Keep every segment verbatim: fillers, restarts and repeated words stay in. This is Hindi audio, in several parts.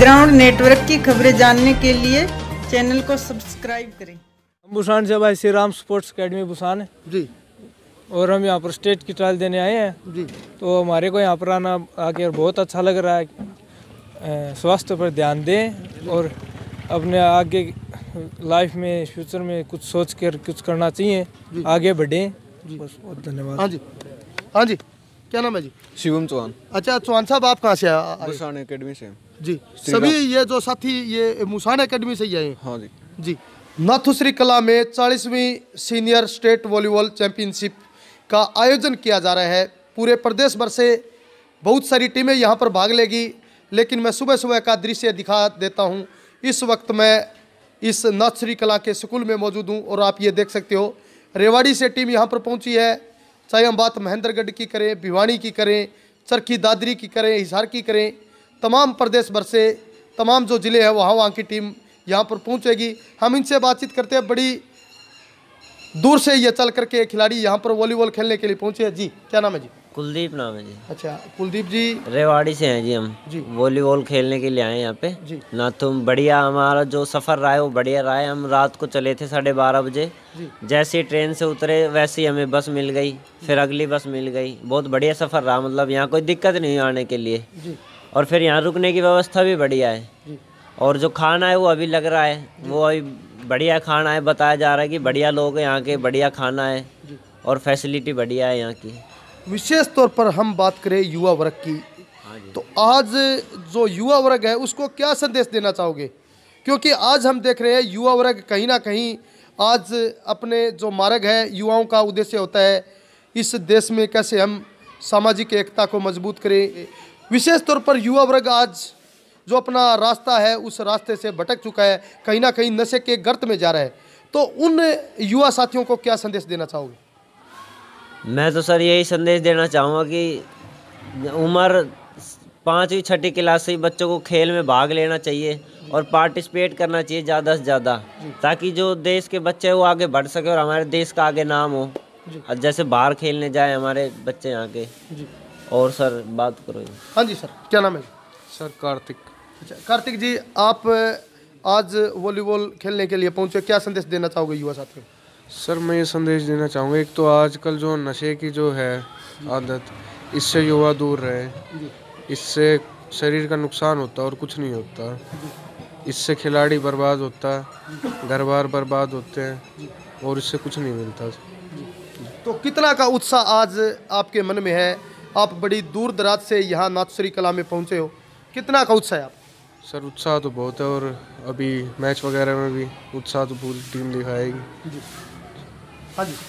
ग्राउंड नेटवर्क की खबरें जानने के लिए चैनल को सब्सक्राइब करें। बुसान से भाई श्री राम स्पोर्ट्स अकेडमी बुसान है जी, और हम यहाँ पर स्टेट की ट्रायल देने आए हैं जी। तो हमारे को यहाँ पर आना आके बहुत अच्छा लग रहा है। स्वास्थ्य पर ध्यान दें और अपने आगे लाइफ में फ्यूचर में कुछ सोच कर कुछ करना चाहिए, आगे बढ़ें। बस बहुत धन्यवाद। हाँ जी, हाँ जी, क्या नाम है जी? शिवम चौहान। अच्छा चौहान साहब, आप कहाँ से आए? बुसान एकेडमी से जी। सभी ये जो साथी ये मुसान एकेडमी से ही आए हैं? हाँ जी जी। नाथुश्री कला में चालीसवीं सीनियर स्टेट वॉलीबॉल चैंपियनशिप का आयोजन किया जा रहा है। पूरे प्रदेश भर से बहुत सारी टीमें यहाँ पर भाग लेगी, लेकिन मैं सुबह सुबह का दृश्य दिखा देता हूँ। इस वक्त मैं इस नाथुश्री कला के स्कूल में मौजूद हूँ और आप ये देख सकते हो रेवाड़ी से टीम यहाँ पर पहुँची है। चाहे हम बात महेंद्रगढ़ की करें, भिवानी की करें, चरखी दादरी की करें, हिसार की करें, तमाम प्रदेश भर से तमाम जो ज़िले हैं वहाँ वहाँ की टीम यहाँ पर पहुँचेगी। हम इनसे बातचीत करते हैं। बड़ी दूर से ये चल करके खिलाड़ी यहाँ पर वॉलीबॉल खेलने के लिए पहुँचे हैं। जी, क्या नाम है जी? कुलदीप नाम है जी। अच्छा कुलदीप जी, रेवाड़ी से हैं जी हम जी। वॉलीबॉल खेलने के लिए आए यहाँ पे जी। ना तुम बढ़िया, हमारा जो सफ़र रहा है वो बढ़िया रहा है। हम रात को चले थे साढ़े बारह बजे, जैसे ही ट्रेन से उतरे वैसे ही हमें बस मिल गई, फिर अगली बस मिल गई। बहुत बढ़िया सफ़र रहा, मतलब यहाँ कोई दिक्कत नहीं आने के लिए। और फिर यहाँ रुकने की व्यवस्था भी बढ़िया है। और जो खाना है वो अभी लग रहा है, वो अभी बढ़िया खाना है। बताया जा रहा है कि बढ़िया लोग हैं यहाँ के, बढ़िया खाना है और फैसिलिटी बढ़िया है यहाँ की। विशेष तौर पर हम बात करें युवा वर्ग की, तो आज जो युवा वर्ग है उसको क्या संदेश देना चाहोगे? क्योंकि आज हम देख रहे हैं युवा वर्ग कहीं ना कहीं आज अपने जो मार्ग है, युवाओं का उद्देश्य होता है इस देश में कैसे हम सामाजिक एकता को मजबूत करें। विशेष तौर पर युवा वर्ग आज जो अपना रास्ता है उस रास्ते से भटक चुका है, कहीं ना कहीं नशे के गर्त में जा रहा है, तो उन युवा साथियों को क्या संदेश देना चाहोगे? मैं तो सर यही संदेश देना चाहूँगा कि उम्र पाँचवीं छठी क्लास से ही बच्चों को खेल में भाग लेना चाहिए और पार्टिसिपेट करना चाहिए ज़्यादा से ज़्यादा, ताकि जो देश के बच्चे हैं वो आगे बढ़ सके और हमारे देश का आगे नाम हो। जैसे बाहर खेलने जाए हमारे बच्चे यहाँ के। और सर बात करो। हाँ जी सर, क्या नाम है? सर कार्तिक। अच्छा कार्तिक जी, आप आज वॉलीबॉल खेलने के लिए पहुँचे, क्या संदेश देना चाहोगे युवा साथियों? सर मैं ये संदेश देना चाहूँगा, एक तो आजकल जो नशे की जो है आदत, इससे युवा दूर रहे। इससे शरीर का नुकसान होता है और कुछ नहीं होता। इससे खिलाड़ी बर्बाद होता है, घर बार बर्बाद होते हैं और इससे कुछ नहीं मिलता। तो कितना का उत्साह आज आपके मन में है? आप बड़ी दूर दराज से यहाँ नाथुश्री कला में पहुँचे हो, कितना का उत्साह है आप? सर उत्साह तो बहुत है और अभी मैच वगैरह में भी उत्साह तो पूरी टीम दिखाएगी। जी हाँ जी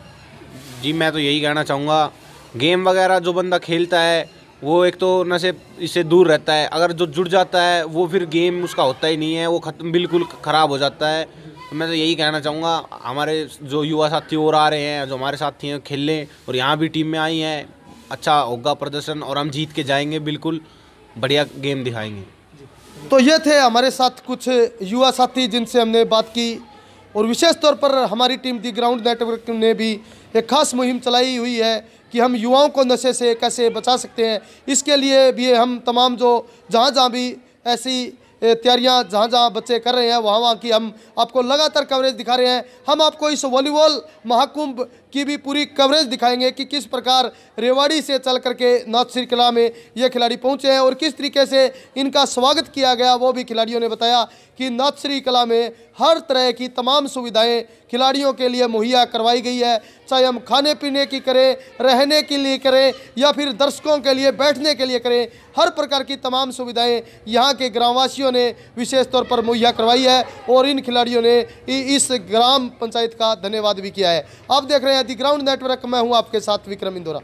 जी, मैं तो यही कहना चाहूँगा, गेम वगैरह जो बंदा खेलता है वो एक तो नशे इससे दूर रहता है। अगर जो जुड़ जाता है वो फिर गेम उसका होता ही नहीं है, वो खत्म बिल्कुल ख़राब हो जाता है। तो मैं तो यही कहना चाहूँगा, हमारे जो युवा साथी और आ रहे हैं, जो हमारे साथी हैं खेलने और यहाँ भी टीम में आई हैं, अच्छा होगा प्रदर्शन और हम जीत के जाएंगे, बिल्कुल बढ़िया गेम दिखाएंगे। तो ये थे हमारे साथ कुछ युवा साथी जिनसे हमने बात की। और विशेष तौर पर हमारी टीम दी ग्राउंड नेटवर्क ने भी एक खास मुहिम चलाई हुई है कि हम युवाओं को नशे से कैसे बचा सकते हैं। इसके लिए भी हम तमाम जो जहाँ जहाँ भी ऐसी तैयारियां जहाँ जहाँ बच्चे कर रहे हैं वहाँ वहाँ की हम आपको लगातार कवरेज दिखा रहे हैं। हम आपको इस वॉलीबॉल महाकुंभ की भी पूरी कवरेज दिखाएंगे कि किस प्रकार रेवाड़ी से चल करके नाथुश्री कला में ये खिलाड़ी पहुँचे हैं और किस तरीके से इनका स्वागत किया गया। वो भी खिलाड़ियों ने बताया कि नाथुश्री कला में हर तरह की तमाम सुविधाएं खिलाड़ियों के लिए मुहैया करवाई गई है, चाहे हम खाने पीने की करें, रहने के लिए करें या फिर दर्शकों के लिए बैठने के लिए करें। हर प्रकार की तमाम सुविधाएं यहाँ के ग्रामवासियों ने विशेष तौर पर मुहैया करवाई है और इन खिलाड़ियों ने इस ग्राम पंचायत का धन्यवाद भी किया है। आप देख रहे हैं दी ग्राउंड नेटवर्क, मैं हूँ आपके साथ विक्रम इंदौरा।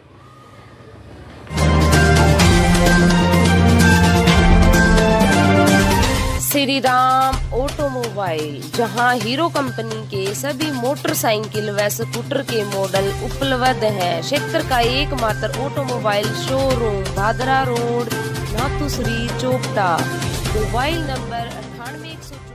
श्री राम ऑटोमोबाइल, जहां हीरो कंपनी के सभी मोटरसाइकिल व स्कूटर के मॉडल उपलब्ध हैं। क्षेत्र का एकमात्र automobile showroom, Bhadra road, Nathusari, Chopta. Mobile number अट्ठानवे एक सौ